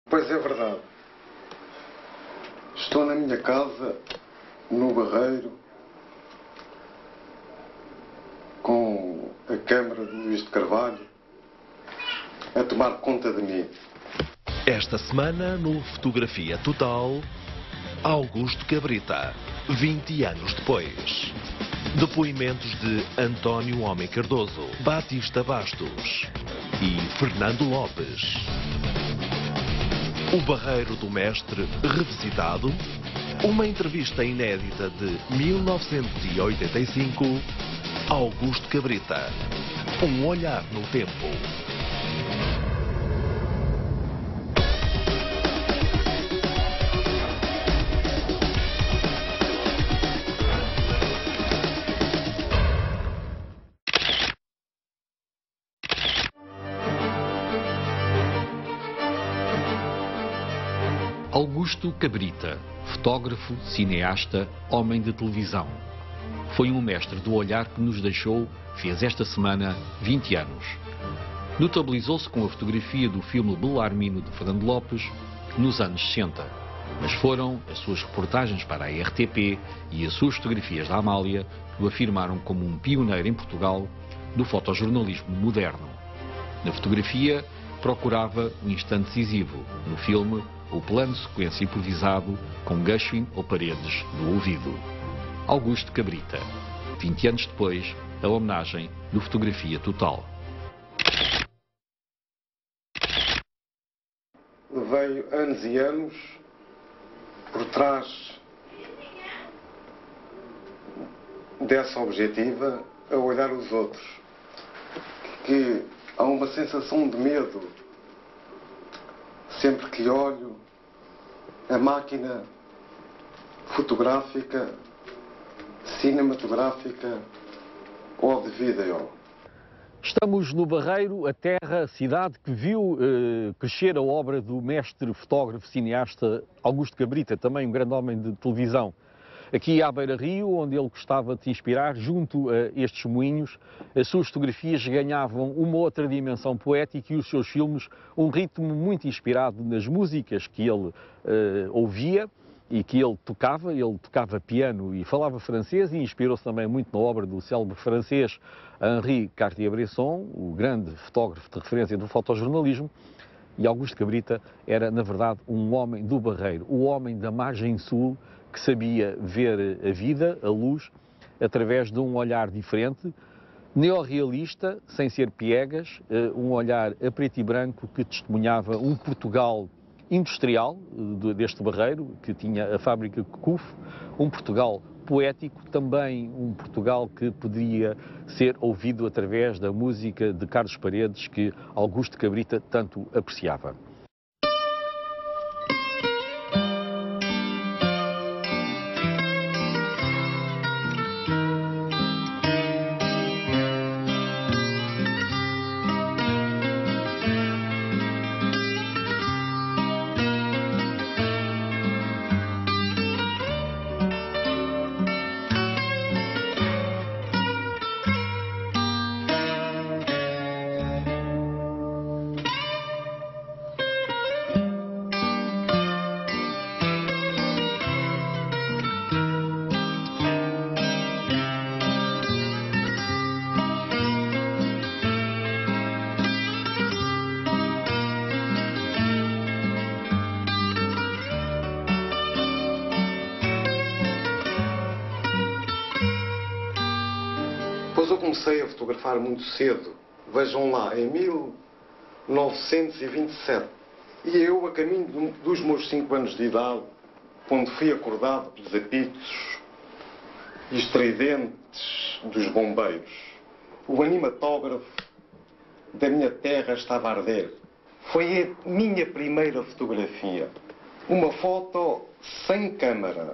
Pois é verdade. Estou na minha casa, no Barreiro, com a câmara de Luís de Carvalho a tomar conta de mim. Esta semana, no Fotografia Total, Augusto Cabrita, 20 anos depois. Depoimentos de António Homem Cardoso, Batista Bastos e Fernando Lopes. O Barreiro do Mestre revisitado, uma entrevista inédita de 1985, Augusto Cabrita, um olhar no tempo. Augusto Cabrita, fotógrafo, cineasta, homem de televisão. Foi um mestre do olhar que nos deixou, fez esta semana 20 anos. Notabilizou-se com a fotografia do filme Belarmino de Fernando Lopes nos anos 60. Mas foram as suas reportagens para a RTP e as suas fotografias da Amália que o afirmaram como um pioneiro em Portugal do fotojornalismo moderno. Na fotografia, procurava o instante decisivo. No filme, o plano de sequência improvisado com Gershwin ou Paredes no ouvido. Augusto Cabrita. 20 anos depois, a homenagem do Fotografia Total. Veio anos e anos por trás dessa objetiva a olhar os outros. Que há uma sensação de medo sempre que lhe olho a máquina fotográfica, cinematográfica ou de vídeo. Estamos no Barreiro, a terra, a cidade que viu crescer a obra do mestre fotógrafo cineasta Augusto Cabrita, também um grande homem de televisão. Aqui à beira-rio, onde ele gostava de se inspirar, junto a estes moinhos, as suas fotografias ganhavam uma outra dimensão poética e os seus filmes um ritmo muito inspirado nas músicas que ele ouvia e que ele tocava piano e falava francês e inspirou-se também muito na obra do célebre francês Henri Cartier-Bresson, o grande fotógrafo de referência do fotojornalismo. E Augusto Cabrita era, na verdade, um homem do Barreiro, o homem da margem sul, que sabia ver a vida, a luz, através de um olhar diferente, neorrealista, sem ser piegas, um olhar a preto e branco que testemunhava um Portugal industrial deste Barreiro, que tinha a fábrica CUF, um Portugal poético, também um Portugal que poderia ser ouvido através da música de Carlos Paredes, que Augusto Cabrita tanto apreciava. Eu comecei a fotografar muito cedo, vejam lá, em 1927. E eu, a caminho dos meus 5 anos de idade, quando fui acordado pelos apitos estridentes dos bombeiros, o animatógrafo da minha terra estava a arder. Foi a minha primeira fotografia. Uma foto sem câmara.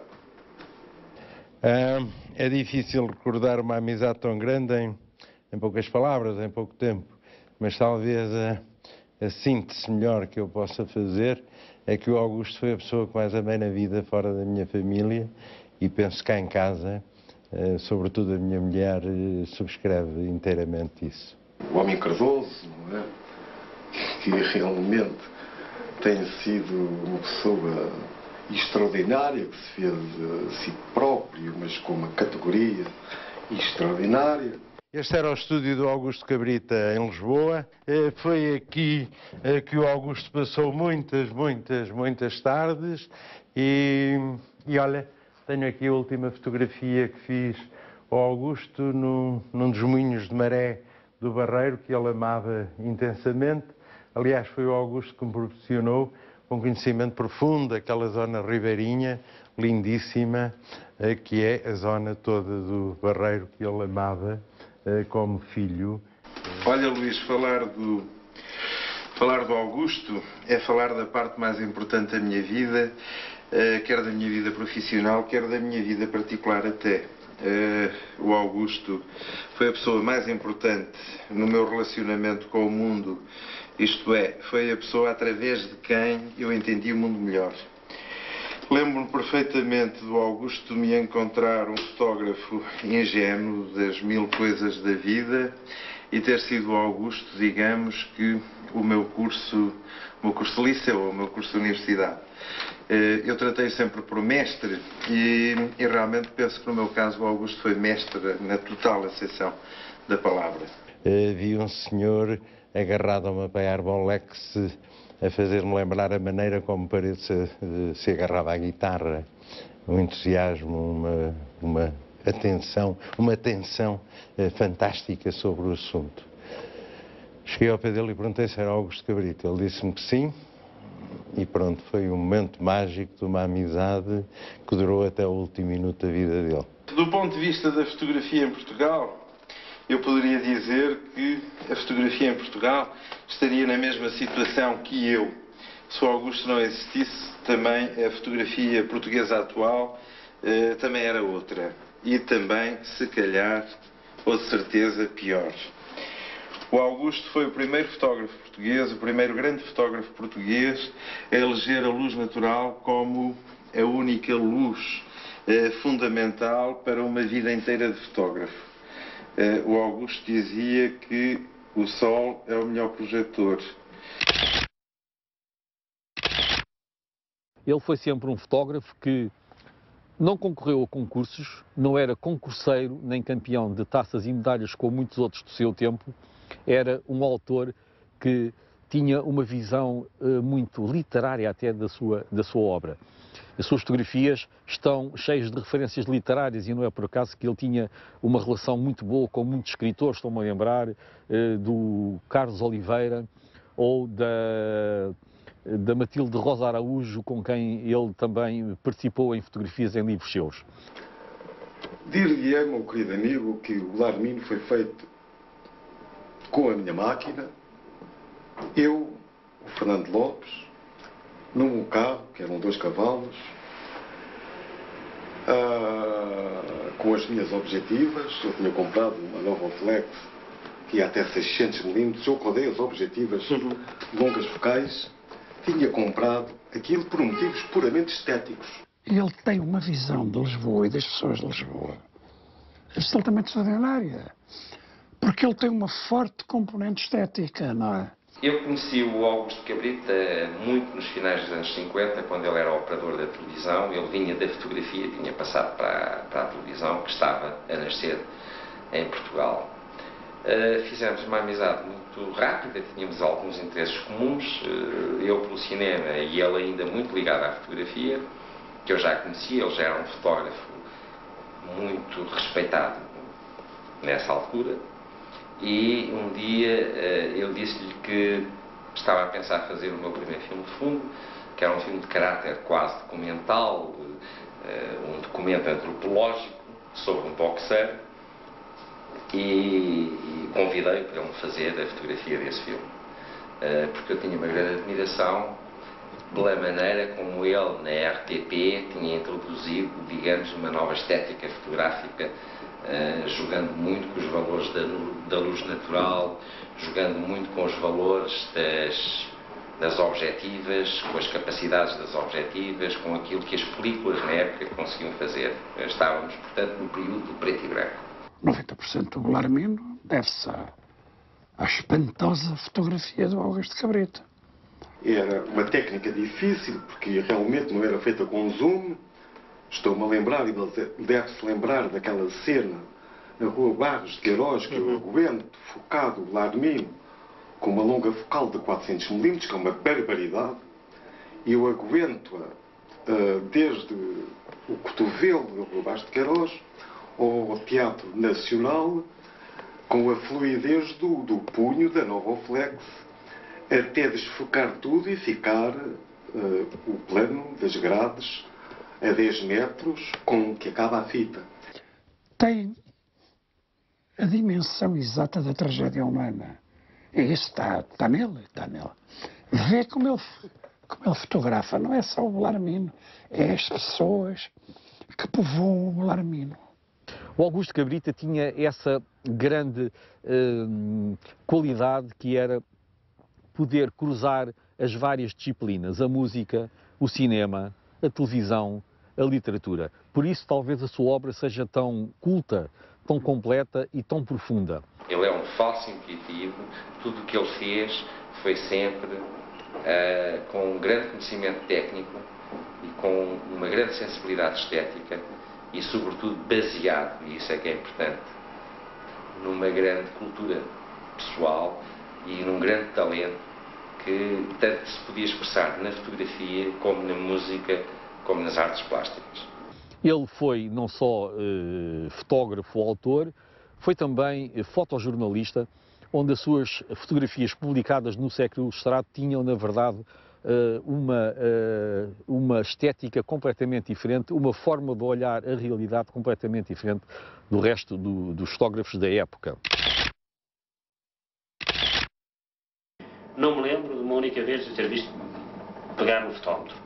É difícil recordar uma amizade tão grande em poucas palavras, em pouco tempo, mas talvez a síntese melhor que eu possa fazer é que o Augusto foi a pessoa que mais amei na vida fora da minha família e penso cá em casa, sobretudo a minha mulher, subscreve inteiramente isso. O Homem Cardoso, não é? Que realmente tem sido uma pessoa extraordinária, que se fez a si próprio, mas com uma categoria extraordinária. Este era o estúdio do Augusto Cabrita em Lisboa. Foi aqui que o Augusto passou muitas tardes e olha, tenho aqui a última fotografia que fiz ao Augusto num dos moinhos de maré do Barreiro, que ele amava intensamente. Aliás, foi o Augusto que me proporcionou um conhecimento profundo daquela zona ribeirinha, lindíssima, que é a zona toda do Barreiro que ele amava como filho. Olha, Luís, falar do Augusto é falar da parte mais importante da minha vida, quer da minha vida profissional, quer da minha vida particular até. O Augusto foi a pessoa mais importante no meu relacionamento com o mundo, isto é, foi a pessoa através de quem eu entendi o mundo melhor. Lembro-me perfeitamente do Augusto me encontrar um fotógrafo ingênuo das mil coisas da vida e ter sido o Augusto, digamos, que o meu curso de liceu, o meu curso de universidade. Eu tratei sempre por mestre e realmente penso que no meu caso o Augusto foi mestre na total acessão da palavra. Vi um senhor agarrado a uma Payar Bolex a fazer-me lembrar a maneira como Paredes se agarrava à guitarra, um entusiasmo, uma atenção fantástica sobre o assunto. Cheguei ao pé dele e perguntei se era Augusto Cabrita. Ele disse-me que sim, e pronto, foi um momento mágico de uma amizade que durou até o último minuto da vida dele. Do ponto de vista da fotografia em Portugal, eu poderia dizer que a fotografia em Portugal estaria na mesma situação que eu. Se o Augusto não existisse, também a fotografia portuguesa atual também era outra. E também, se calhar, ou de certeza, pior. O Augusto foi o primeiro fotógrafo português, o primeiro grande fotógrafo português a eleger a luz natural como a única luz fundamental para uma vida inteira de fotógrafo. O Augusto dizia que o sol é o melhor projetor. Ele foi sempre um fotógrafo que não concorreu a concursos, não era concurseiro nem campeão de taças e medalhas como muitos outros do seu tempo. Era um autor que tinha uma visão muito literária até da sua obra. As suas fotografias estão cheias de referências literárias e não é por acaso que ele tinha uma relação muito boa com muitos escritores. Estou-me a lembrar do Carlos Oliveira ou da Matilde Rosa Araújo, com quem ele também participou em fotografias em livros seus. Dir-lhe-ei, meu querido amigo, que o Larmino foi feito com a minha máquina, eu, o Fernando Lopes, num carro, que eram 2 cavalos, com as minhas objetivas. Eu tinha comprado uma nova Flex, que ia até 600 mm, eu rodei as objetivas longas focais, tinha comprado aquilo por motivos puramente estéticos. Ele tem uma visão de Lisboa e das pessoas de Lisboa absolutamente extraordinária, porque ele tem uma forte componente estética, não é? Eu conheci o Augusto Cabrita muito nos finais dos anos 50, quando ele era operador da televisão. Ele vinha da fotografia, tinha passado para a televisão, que estava a nascer em Portugal. Fizemos uma amizade muito rápida, tínhamos alguns interesses comuns, eu pelo cinema e ele ainda muito ligado à fotografia, que eu já conhecia. Ele já era um fotógrafo muito respeitado nessa altura. E um dia eu disse-lhe que estava a pensar fazer o meu primeiro filme de fundo, que era um filme de caráter quase documental, um documento antropológico sobre um boxeiro, e convidei-o para ele fazer a fotografia desse filme, porque eu tinha uma grande admiração pela maneira como ele, na RTP, tinha introduzido, digamos, uma nova estética fotográfica, jogando muito com os valores da luz natural, jogando muito com os valores das objetivas, com as capacidades das objetivas, com aquilo que as películas na época conseguiam fazer. Estávamos, portanto, no período do preto e branco. 90% do Belarmino deve-se à espantosa fotografia do Augusto Cabrita. Era uma técnica difícil, porque realmente não era feita com zoom. Estou-me a lembrar, e deve-se lembrar daquela cena na rua Barros de Queiroz, que eu aguento, focado, Larmino, com uma longa focal de 400 mm, que é uma barbaridade, e eu aguento-a desde o cotovelo da rua Barros de Queiroz ao Teatro Nacional, com a fluidez do punho da Novoflex, até desfocar tudo e ficar o plano das grades a 10 metros com que acaba a fita. Tem a dimensão exata da tragédia humana. E isso está nele, está nele. Vê como ele fotografa, não é só o Belarmino, é as pessoas que povoam o Belarmino. O Augusto Cabrita tinha essa grande qualidade que era poder cruzar as várias disciplinas, a música, o cinema, a televisão, a literatura. Por isso, talvez a sua obra seja tão culta, tão completa e tão profunda. Ele é um falso intuitivo, tudo o que ele fez foi sempre com um grande conhecimento técnico e com uma grande sensibilidade estética e, sobretudo, baseado, e isso é que é importante, numa grande cultura pessoal e num grande talento que tanto se podia expressar na fotografia, como na música, como nas artes plásticas. Ele foi não só fotógrafo ou autor, foi também fotojornalista, onde as suas fotografias publicadas no século ilustrado tinham, na verdade, uma estética completamente diferente, uma forma de olhar a realidade completamente diferente do resto dos fotógrafos da época. Não me lembro de uma única vez de ter visto pegar no fotómetro.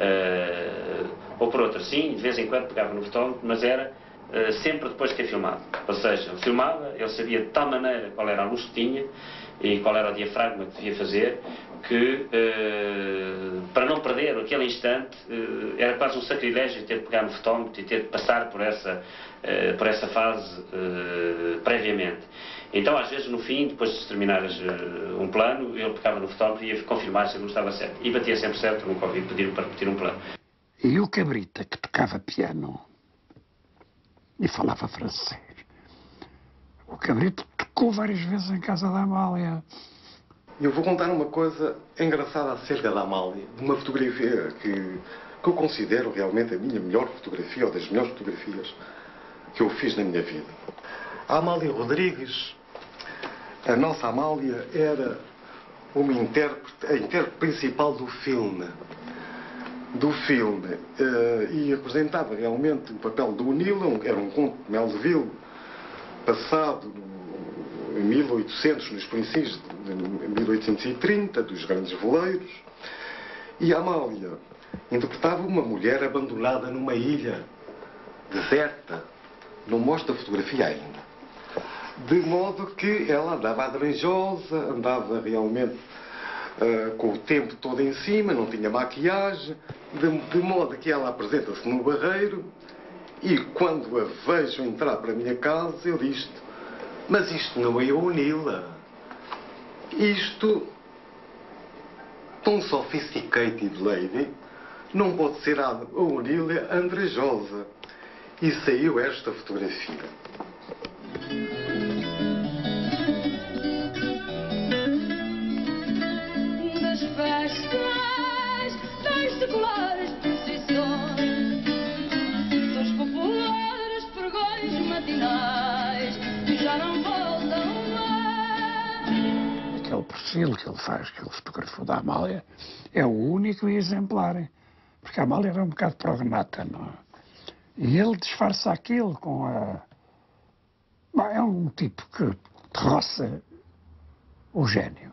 Ou por outra, sim, de vez em quando pegava no fotómetro, mas era sempre depois que é filmado. Ou seja, ele filmava, ele sabia de tal maneira qual era a luz que tinha e qual era o diafragma que devia fazer, que para não perder aquele instante era quase um sacrilégio ter de pegar no fotómetro e ter de passar por essa fase previamente. Então, às vezes, no fim, depois de terminares um plano, ele pegava no fotómetro e ia confirmar se ele não estava certo. E batia sempre certo, nunca ouvi pedir para repetir um plano. E o Cabrita, que tocava piano e falava francês. O Cabrita tocou várias vezes em casa da Amália. Eu vou contar uma coisa engraçada acerca da Amália, de uma fotografia que eu considero realmente a minha melhor fotografia, ou das melhores fotografias que eu fiz na minha vida. A Amália Rodrigues, a nossa Amália, era a intérprete principal do filme. E representava realmente o papel do Nilo, era um conto de Melville, passado em 1800, nos princípios de 1830, dos grandes veleiros. E a Amália interpretava uma mulher abandonada numa ilha deserta. Não mostra a fotografia ainda. De modo que ela andava adranjosa, andava realmente com o tempo todo em cima, não tinha maquiagem, de modo que ela apresenta-se no barreiro e quando a vejo entrar para a minha casa, eu disse: mas isto não é a Unila. Isto, tão sophisticated lady, não pode ser a Unila andrejosa. E saiu esta fotografia. Das festas, das seculares procissões, dos populares pregões matinais, que já não voltam mais. Aquele perfil que ele faz, que ele fotografou da Amália, é o único exemplar. Porque a Amália era um bocado prognata, não é? E ele disfarça aquilo com a... É um tipo que roça o gênio.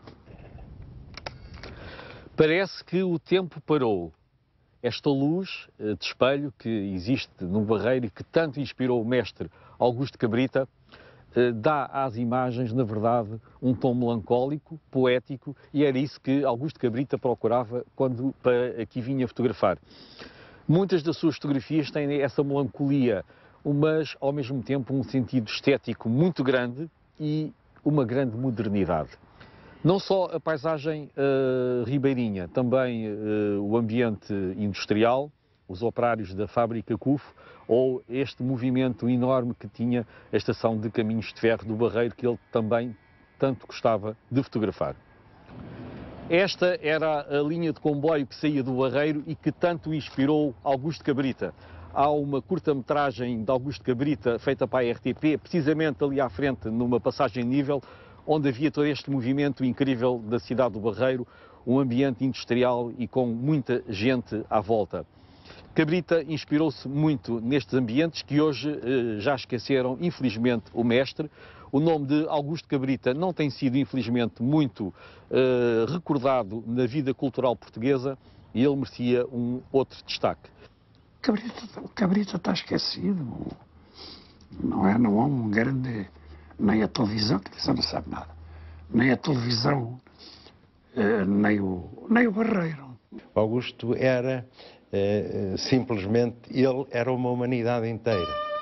Parece que o tempo parou. Esta luz de espelho que existe no barreiro e que tanto inspirou o mestre Augusto Cabrita, dá às imagens, na verdade, um tom melancólico, poético, e era isso que Augusto Cabrita procurava quando aqui vinha fotografar. Muitas das suas fotografias têm essa melancolia, mas ao mesmo tempo um sentido estético muito grande e uma grande modernidade. Não só a paisagem ribeirinha, também o ambiente industrial, os operários da fábrica CUF, ou este movimento enorme que tinha a estação de caminhos de ferro do Barreiro, que ele também tanto gostava de fotografar. Esta era a linha de comboio que saía do Barreiro e que tanto inspirou Augusto Cabrita. Há uma curta-metragem de Augusto Cabrita feita para a RTP, precisamente ali à frente, numa passagem nível, onde havia todo este movimento incrível da cidade do Barreiro, um ambiente industrial e com muita gente à volta. Cabrita inspirou-se muito nestes ambientes que hoje já esqueceram, infelizmente, o mestre. O nome de Augusto Cabrita não tem sido, infelizmente, muito recordado na vida cultural portuguesa e ele merecia um outro destaque. Cabrita está esquecido. Não é um grande... Nem a televisão não sabe nada. Nem a televisão, nem o Barreiro. Augusto era, simplesmente, ele era uma humanidade inteira.